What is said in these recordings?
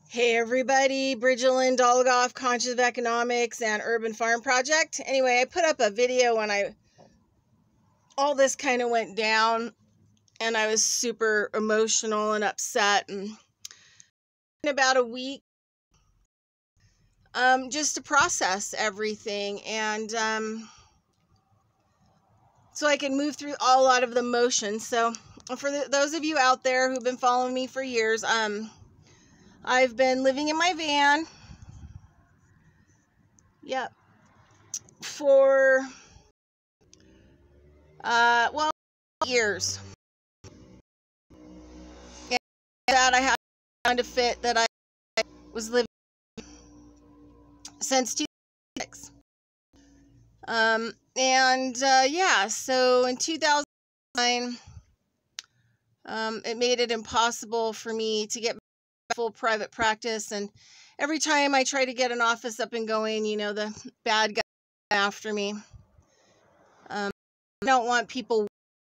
Hey everybody, Bridgelyn Dolgoff, Conscious of Economics and Urban Farm Project. Anyway, I put up a video when all this kind of went down and I was super emotional and upset, and in about a week just to process everything and so I can move through a lot of the emotions. So for those of you out there who've been following me for years, I've been living in my van, for years. And that I had to fit that I was living since 2006. So in 2009, it made it impossible for me to get full private practice, and every time I try to get an office up and going, the bad guy after me. I don't want people,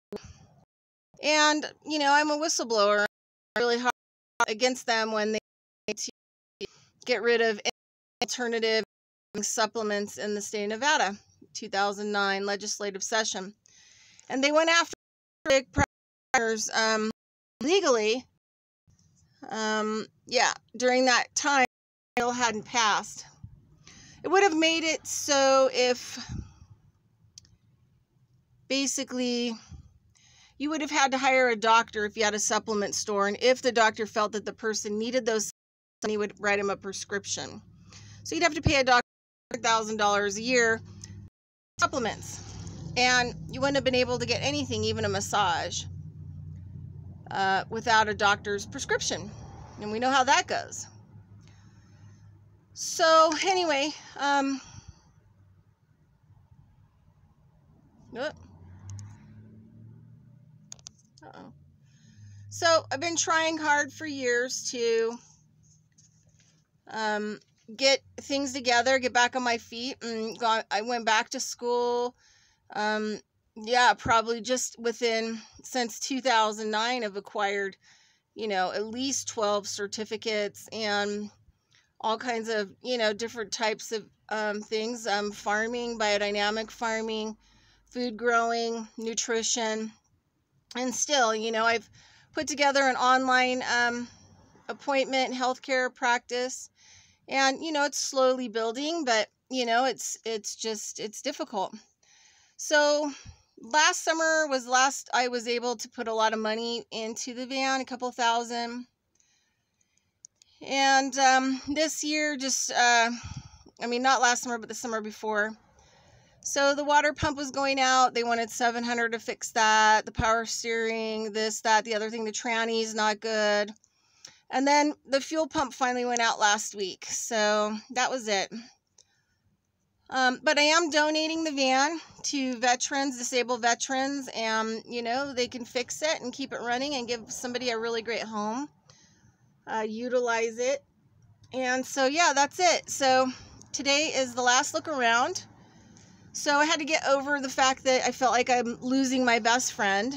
and I'm a whistleblower. I'm really hard against them when they to get rid of alternative supplements in the state of Nevada. 2009 legislative session, and they went after big practitioners legally. During that time, the bill hadn't passed. It would have made it so if basically you would have had to hire a doctor if you had a supplement store, and if the doctor felt that the person needed those, he would write him a prescription. So you'd have to pay a doctor $1,000 a year supplements, and you wouldn't have been able to get anything, even a massage, without a doctor's prescription, and we know how that goes. So anyway, so I've been trying hard for years to get things together, get back on my feet, and I went back to school. Probably just since 2009, I've acquired, at least 12 certificates and all kinds of, different types of things, farming, biodynamic farming, food growing, nutrition, and still, I've put together an online appointment healthcare practice, and it's slowly building, but it's difficult. So last summer was last I was able to put a lot of money into the van, a couple thousand. And this year, not last summer, but the summer before. So the water pump was going out. They wanted $700 to fix that. The power steering, this, that, the other thing, the tranny's not good. And then the fuel pump finally went out last week. So that was it. But I am donating the van to veterans, disabled veterans, and, they can fix it and keep it running and give somebody a really great home. Utilize it. And so, that's it. So today is the last look around. So I had to get over the fact that I felt like I'm losing my best friend.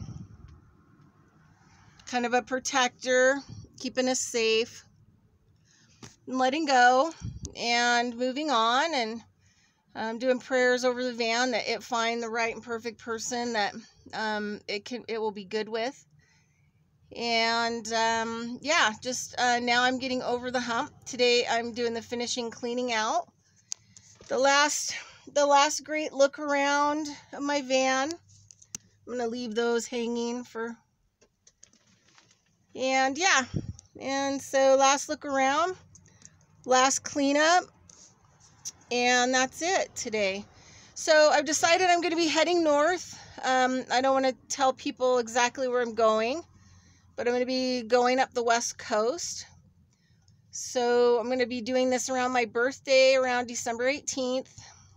Kind of a protector, keeping us safe, and letting go and moving on, and doing prayers over the van that it find the right and perfect person that it will be good with. And now I'm getting over the hump. Today I'm doing the finishing cleaning out. The last great look around of my van. I'm going to leave those hanging and so last look around, last cleanup, and that's it today. So I've decided I'm going to be heading north. I don't want to tell people exactly where I'm going, but I'm going to be going up the West Coast. So I'm going to be doing this around my birthday, around December 18th.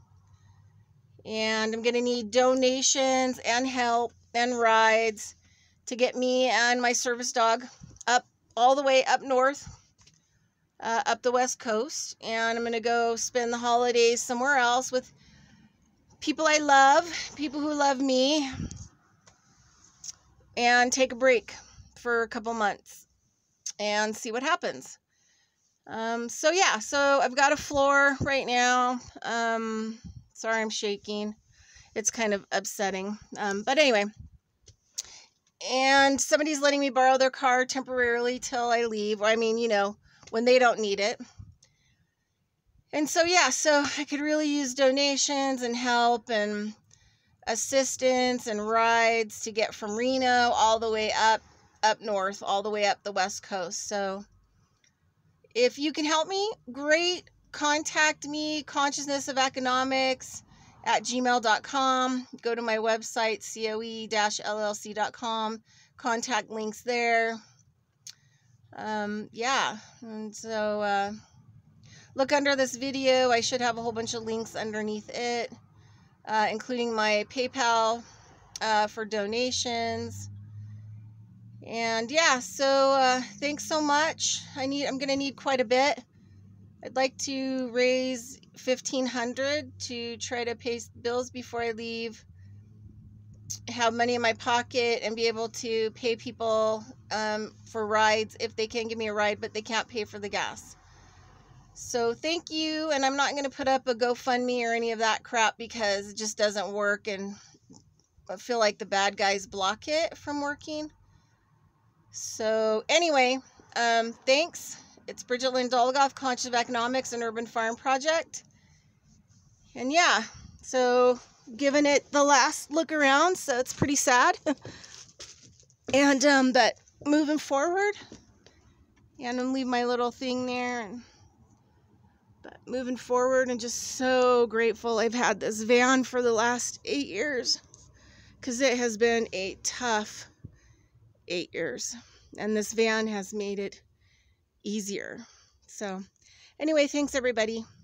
And I'm going to need donations and help and rides to get me and my service dog up all the way up north, up the West Coast. And I'm going to go spend the holidays somewhere else with people I love, people who love me, and take a break for a couple months and see what happens. So yeah, so I've got a floor right now. Sorry, I'm shaking. It's kind of upsetting. But anyway, and somebody's letting me borrow their car temporarily till I leave. I mean, you know, when they don't need it. And so, yeah, so I could really use donations and help and assistance and rides to get from Reno all the way up north, all the way up the West Coast. So if you can help me, great. Contact me, consciousnessofelconomics@gmail.com. Go to my website, coe-llc.com. Contact links there. Yeah, and so look under this video. I should have a whole bunch of links underneath it, including my PayPal for donations. And yeah, so thanks so much. I'm gonna need quite a bit. I'd like to raise $1,500 to try to pay bills before I leave, have money in my pocket, and be able to pay people for rides if they can give me a ride, but they can't pay for the gas. So thank you, and I'm not going to put up a GoFundMe or any of that crap because it just doesn't work, and I feel like the bad guys block it from working. So anyway, thanks. It's Bridget Lynn Dolgoff, Conscious of Economics and Urban Farm Project. And yeah, so giving it the last look around, so it's pretty sad. And but moving forward, yeah, I'm gonna leave my little thing there. But moving forward, and just so grateful I've had this van for the last 8 years, because it has been a tough 8 years, and this van has made it easier. So anyway, thanks everybody.